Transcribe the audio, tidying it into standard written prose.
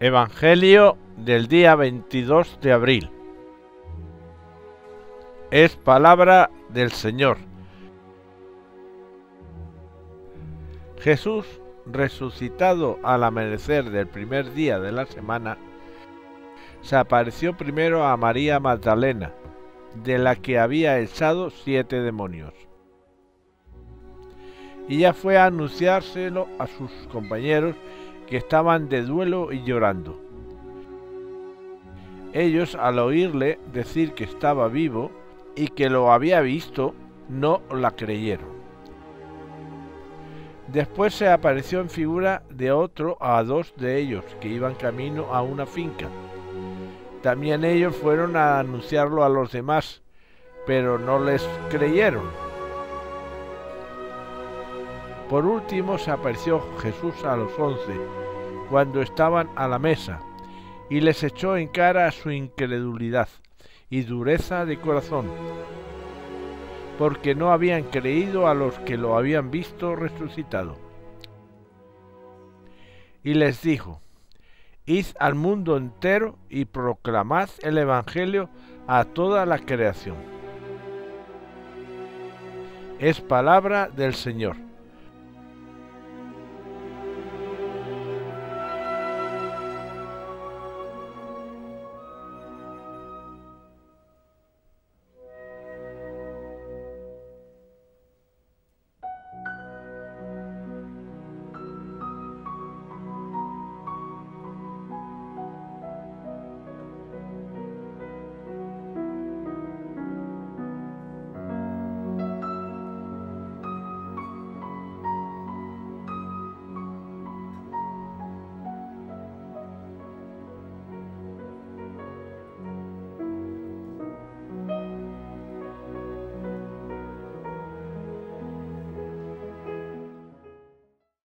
Evangelio del día 22 de abril. Es palabra del Señor. Jesús, resucitado al amanecer del primer día de la semana, se apareció primero a María Magdalena, de la que había echado 7 demonios. Y ella fue a anunciárselo a sus compañeros, que estaban de duelo y llorando. Ellos, al oírle decir que estaba vivo y que lo había visto, no la creyeron. Después se apareció en figura de otro a 2 de ellos que iban camino a una finca. También ellos fueron a anunciarlo a los demás, pero no les creyeron. Por último se apareció Jesús a los 11, cuando estaban a la mesa, y les echó en cara su incredulidad y dureza de corazón, porque no habían creído a los que lo habían visto resucitado. Y les dijo: Id al mundo entero y proclamad el Evangelio a toda la creación. Es palabra del Señor.